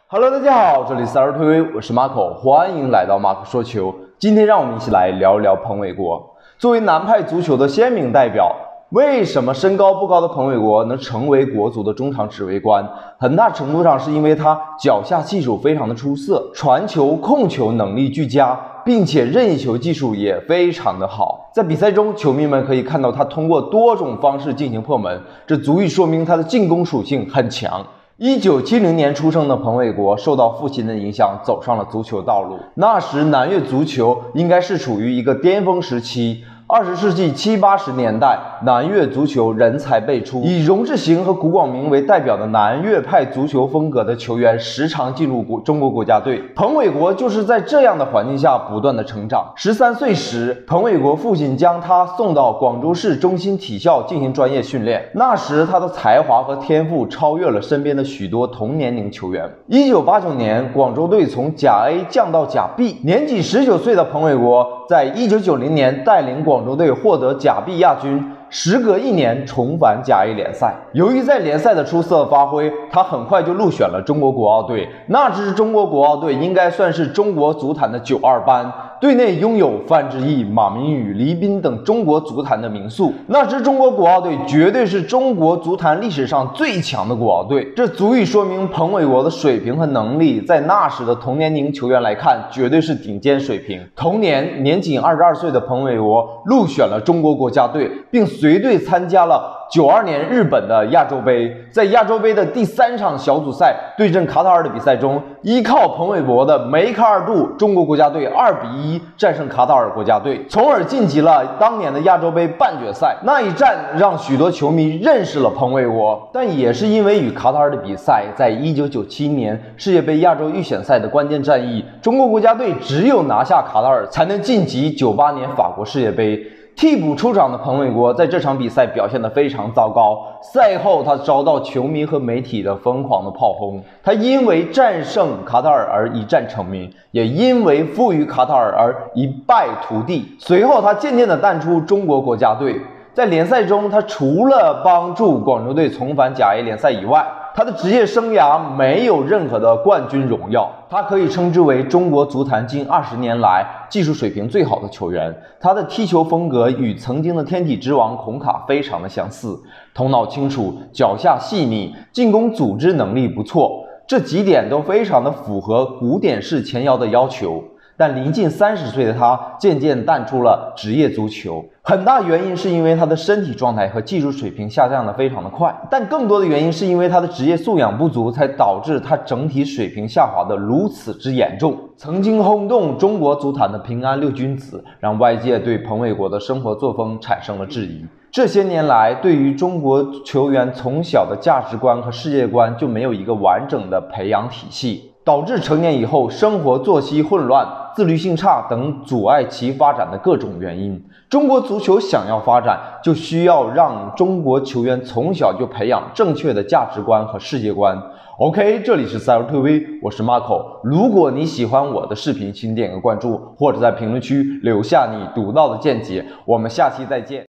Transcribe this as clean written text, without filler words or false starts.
Hello， 大家好，这里是CRTV，我是 Marco， 欢迎来到 Marco 说球。今天让我们一起来聊一聊彭伟国。作为南派足球的鲜明代表，为什么身高不高的彭伟国能成为国足的中场指挥官？很大程度上是因为他脚下技术非常的出色，传球、控球能力俱佳，并且任意球技术也非常的好。在比赛中，球迷们可以看到他通过多种方式进行破门，这足以说明他的进攻属性很强。1970年出生的彭伟国受到父亲的影响，走上了足球道路。那时南越足球应该是处于一个巅峰时期。20世纪70、80年代，南越足球人才辈出，以荣志行和古广明为代表的南越派足球风格的球员时常进入中国国家队。彭伟国就是在这样的环境下不断的成长。13岁时，彭伟国父亲将他送到广州市中心体校进行专业训练。那时他的才华和天赋超越了身边的许多同年龄球员。1989年，广州队从甲 A 降到甲 B， 年仅19岁的彭伟国在1990年带领广州队获得甲 B 亚军，时隔1年重返甲 A 联赛。由于在联赛的出色发挥，他很快就入选了中国国奥队。那支中国国奥队应该算是中国足坛的92班，队内拥有范志毅、马明宇、黎彬等中国足坛的名宿。那支中国国奥队绝对是中国足坛历史上最强的国奥队，这足以说明彭伟国的水平和能力，在那时的同年龄球员来看，绝对是顶尖水平。同年，年仅22岁的彭伟国入选了中国国家队，并随队参加了92年日本的亚洲杯。在亚洲杯的第3场小组赛对阵卡塔尔的比赛中，依靠彭伟国的梅开二度，中国国家队2比1战胜卡塔尔国家队，从而晋级了当年的亚洲杯半决赛。那一战让许多球迷认识了彭伟国，但也是因为与卡塔尔的比赛，在1997年世界杯亚洲预选赛的关键战役，中国国家队只有拿下卡塔尔才能晋级98年法国世界杯。替补出场的彭伟国在这场比赛表现得非常糟糕，赛后他遭到球迷和媒体的疯狂的炮轰。他因为战胜卡塔尔而一战成名，也因为负于卡塔尔而一败涂地。随后他渐渐地淡出中国国家队。在联赛中，他除了帮助广州队重返甲 A 联赛以外，他的职业生涯没有任何的冠军荣耀。他可以称之为中国足坛近20年来技术水平最好的球员。他的踢球风格与曾经的天体之王孔卡非常的相似，头脑清楚，脚下细腻，进攻组织能力不错，这几点都非常的符合古典式前腰的要求。但临近30岁的他渐渐淡出了职业足球，很大原因是因为他的身体状态和技术水平下降的非常的快，但更多的原因是因为他的职业素养不足，才导致他整体水平下滑的如此之严重。曾经轰动中国足坛的平安六君子，让外界对彭伟国的生活作风产生了质疑。这些年来，对于中国球员从小的价值观和世界观就没有一个完整的培养体系，导致成年以后生活作息混乱、自律性差等阻碍其发展的各种原因。中国足球想要发展，就需要让中国球员从小就培养正确的价值观和世界观。OK， 这里是CRTV，我是 Marco。如果你喜欢我的视频，请点个关注，或者在评论区留下你独到的见解。我们下期再见。